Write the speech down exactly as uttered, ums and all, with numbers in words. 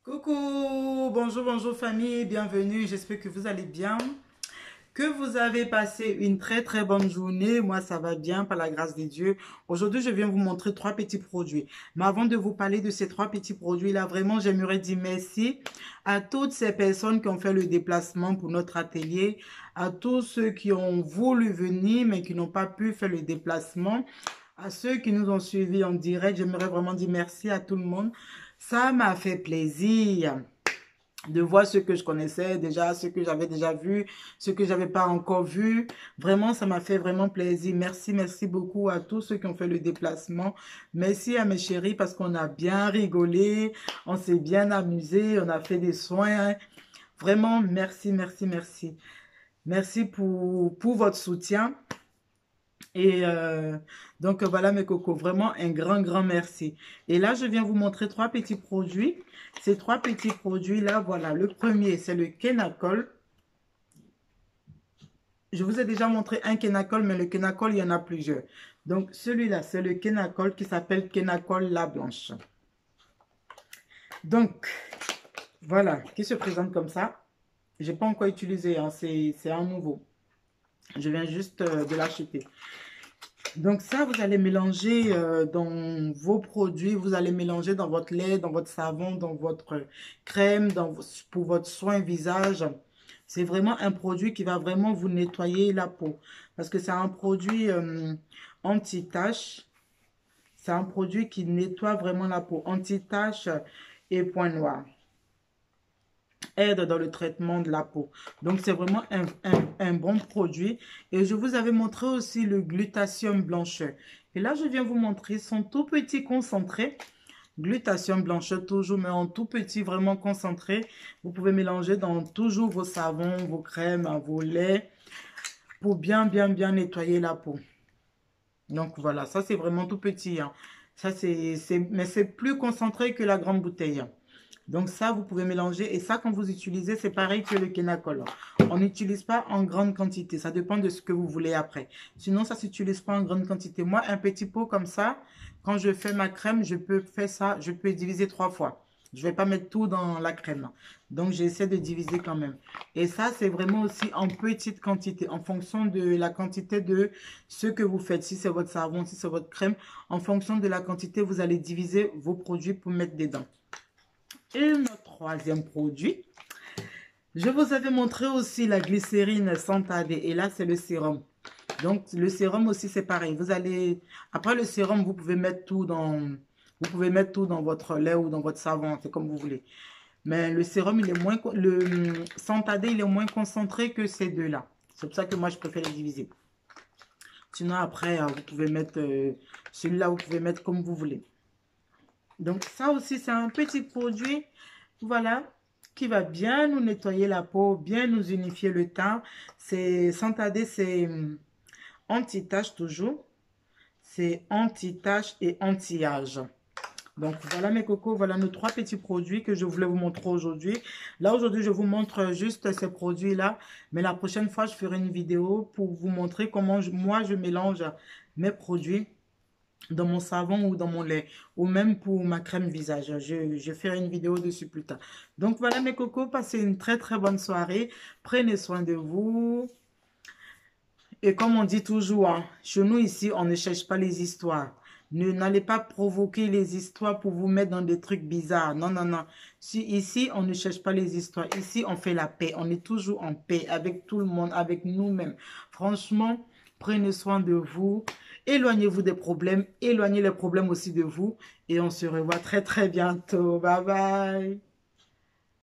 Coucou, bonjour, bonjour famille, bienvenue, j'espère que vous allez bien, que vous avez passé une très très bonne journée. Moi ça va bien par la grâce de Dieu. Aujourd'hui je viens vous montrer trois petits produits, mais avant de vous parler de ces trois petits produits là, vraiment j'aimerais dire merci à toutes ces personnes qui ont fait le déplacement pour notre atelier, à tous ceux qui ont voulu venir mais qui n'ont pas pu faire le déplacement, à ceux qui nous ont suivis en direct. J'aimerais vraiment dire merci à tout le monde. Ça m'a fait plaisir de voir ce que je connaissais déjà, ce que j'avais déjà vu, ce que j'avais pas encore vu. Vraiment, ça m'a fait vraiment plaisir. Merci, merci beaucoup à tous ceux qui ont fait le déplacement. Merci à mes chéris parce qu'on a bien rigolé, on s'est bien amusé, on a fait des soins. Vraiment, merci, merci, merci. Merci pour, pour votre soutien. Et euh, donc voilà mes cocos, vraiment un grand grand merci. Et là je viens vous montrer trois petits produits. Ces trois petits produits là, voilà, le premier c'est le Kenacol. Je vous ai déjà montré un Kenacol, mais le Kenacol il y en a plusieurs. Donc celui-là c'est le Kenacol qui s'appelle Kenacol La Blanche. Donc voilà, qui se présente comme ça. J'ai pas encore utilisé, hein, c'est un nouveau. Je viens juste euh, de l'acheter. Donc ça, vous allez mélanger euh, dans vos produits, vous allez mélanger dans votre lait, dans votre savon, dans votre crème, dans, pour votre soin visage. C'est vraiment un produit qui va vraiment vous nettoyer la peau. Parce que c'est un produit euh, anti-tache. C'est un produit qui nettoie vraiment la peau. Anti-tache et point noir. Aide dans le traitement de la peau. Donc, c'est vraiment un, un, un bon produit. Et je vous avais montré aussi le glutathium blancheur. Et là, je viens vous montrer son tout petit concentré. Glutathium blancheur, toujours, mais en tout petit, vraiment concentré. Vous pouvez mélanger dans toujours vos savons, vos crèmes, vos laits, pour bien, bien, bien nettoyer la peau. Donc, voilà, ça, c'est vraiment tout petit. Hein. Ça, c'est, mais c'est plus concentré que la grande bouteille. Donc ça, vous pouvez mélanger. Et ça, quand vous utilisez, c'est pareil que le Kenacol. On n'utilise pas en grande quantité. Ça dépend de ce que vous voulez après. Sinon, ça ne s'utilise pas en grande quantité. Moi, un petit pot comme ça, quand je fais ma crème, je peux faire ça. Je peux diviser trois fois. Je ne vais pas mettre tout dans la crème. Donc, j'essaie de diviser quand même. Et ça, c'est vraiment aussi en petite quantité. En fonction de la quantité de ce que vous faites. Si c'est votre savon, si c'est votre crème. En fonction de la quantité, vous allez diviser vos produits pour mettre dedans. Et notre troisième produit, je vous avais montré aussi la glycérine sans tarder. Et là, c'est le sérum. Donc, le sérum aussi, c'est pareil. Vous allez, après le sérum, vous pouvez mettre tout dans, vous pouvez mettre tout dans votre lait ou dans votre savon. C'est comme vous voulez. Mais le sérum, il est moins, le sans tarder, il est moins concentré que ces deux-là. C'est pour ça que moi, je préfère les diviser. Sinon, après, vous pouvez mettre, euh, celui-là, vous pouvez mettre comme vous voulez. Donc ça aussi, c'est un petit produit, voilà, qui va bien nous nettoyer la peau, bien nous unifier le teint. C'est, sans tarder, c'est anti-tache toujours. C'est anti-tache et anti-âge. Donc voilà mes cocos, voilà nos trois petits produits que je voulais vous montrer aujourd'hui. Là aujourd'hui, je vous montre juste ces produits-là. Mais la prochaine fois, je ferai une vidéo pour vous montrer comment je, moi je mélange mes produits dans mon savon ou dans mon lait, ou même pour ma crème visage. Je, je ferai une vidéo dessus plus tard. Donc voilà mes cocos, passez une très très bonne soirée. Prenez soin de vous. Et comme on dit toujours, hein, chez nous ici, on ne cherche pas les histoires. Ne n'allez pas provoquer les histoires pour vous mettre dans des trucs bizarres. Non, non, non. Si, ici, on ne cherche pas les histoires. Ici, on fait la paix. On est toujours en paix avec tout le monde, avec nous-mêmes. Franchement, prenez soin de vous. Éloignez-vous des problèmes. Éloignez les problèmes aussi de vous. Et on se revoit très, très bientôt. Bye bye.